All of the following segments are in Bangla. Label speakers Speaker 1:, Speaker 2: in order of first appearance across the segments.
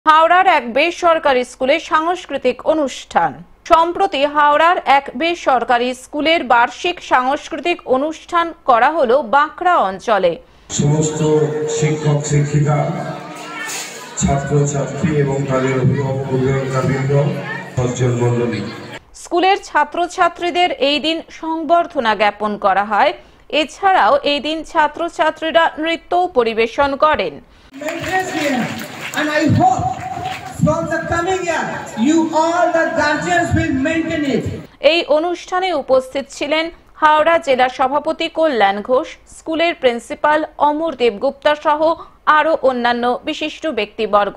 Speaker 1: হাওড়ার এক বেসরকারি স্কুলে সাংস্কৃতিক অনুষ্ঠান। সম্প্রতি হাওড়ার এক বেসরকারি স্কুলের বার্ষিক সাংস্কৃতিক অনুষ্ঠান করা হলো বাঁকড়া অঞ্চলে।
Speaker 2: সমস্ত শিক্ষক শিক্ষিকা ছাত্রছাত্রী এবং তাদের অভিভাবকবৃন্দ সজ্জন মণ্ডলী,
Speaker 1: স্কুলের ছাত্রছাত্রীদের এই দিন সংবর্ধনা জ্ঞাপন করা হয়। এছাড়াও এই দিন ছাত্রছাত্রীরা নৃত্য পরিবেশন করেন।
Speaker 3: And I hope from the coming year, you all the guardians will maintain it.
Speaker 1: এই অনুষ্ঠানে উপস্থিত ছিলেন হাওড়া জেলা সভাপতি কল্যাণ ঘোষ, স্কুলের প্রিন্সিপাল অমর দেবগুপ্তা সহ আরো অন্যান্য বিশিষ্ট ব্যক্তিবর্গ।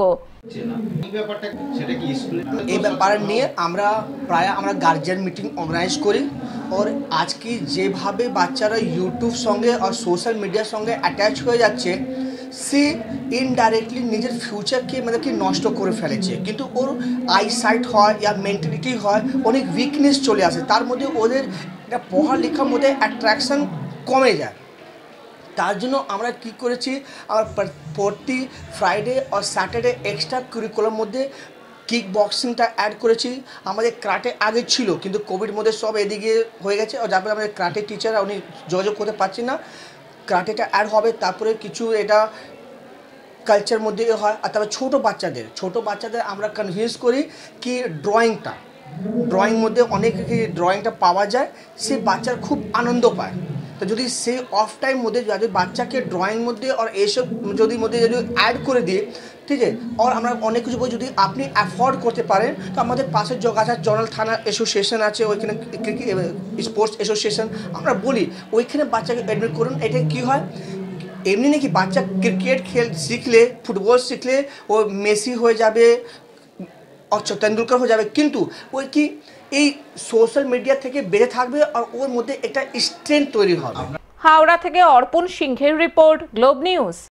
Speaker 4: এই ব্যাপার নিয়ে আমরা প্রায় গার্জিয়ান মিটিং অর্গানাইজ করি। और आज की যেভাবে বাচ্চারা ইউটিউব সঙ্গে আর সোশ্যাল মিডিয়ার সঙ্গে অ্যাটাচ হয়ে যাচ্ছে, সে ইনডাইরেক্টলি নিজের ফিউচারকে মানে কি নষ্ট করে ফেলেছে। কিন্তু ওর আইসাইট হয় ইয়া মেন্টালিটি হয়, অনেক উইকনেস চলে আসে, তার মধ্যে ওদের একটা পড়ালেখার মধ্যে অ্যাট্রাকশান কমে যায়। তার জন্য আমরা কী করেছি, আমার প্রতি ফ্রাইডে আর স্যাটারডে এক্সট্রা কারিকুলার মধ্যে কিক বক্সিংটা অ্যাড করেছি। আমাদের ক্রাটে আগে ছিল, কিন্তু কোভিড মধ্যে সব এদিকে হয়ে গেছে, আর যারপরে আমাদের ক্রাটে টিচার উনি যোগাযোগ করতে পারছি না। ক্রাটেটা অ্যাড হবে, তারপরে কিছু এটা কালচার মধ্যে হয়। আর তারপরে ছোটো বাচ্চাদের আমরা কনভিন্স করি কি ড্রয়িং মধ্যে অনেক ড্রয়িংটা পাওয়া যায়, সে বাচ্চার খুব আনন্দ পায়। তো যদি সে অফ টাইম মধ্যে যদি বাচ্চাকে ড্রয়িং মধ্যে আর এইসব যদি অ্যাড করে দিই, ঠিক আছে। আর আমরা অনেক কিছু বই যদি আপনি অ্যাফোর্ড করতে পারেন, তো আমাদের পাশের জগাছাড় জনাল থানা অ্যাসোসিয়েশন আছে, ওইখানে স্পোর্টস অ্যাসোসিয়েশন, আমরা বলি ওইখানে বাচ্চাকে অ্যাডমিট করুন। এটা কী হয়, এমনি নাকি বাচ্চা ক্রিকেট শিখলে, ফুটবল শিখলে ও মেসি হয়ে যাবে, অক্ষর তেন্ডুলকর হয়ে যাবে, কিন্তু ওই কি এই সোশ্যাল মিডিয়া থেকে বেঁচে থাকবে আর ওর মধ্যে একটা স্ট্রেংথ তৈরি হবে।
Speaker 1: হাওড়া থেকে অর্পণ সিংহের রিপোর্ট, গ্লোব নিউজ।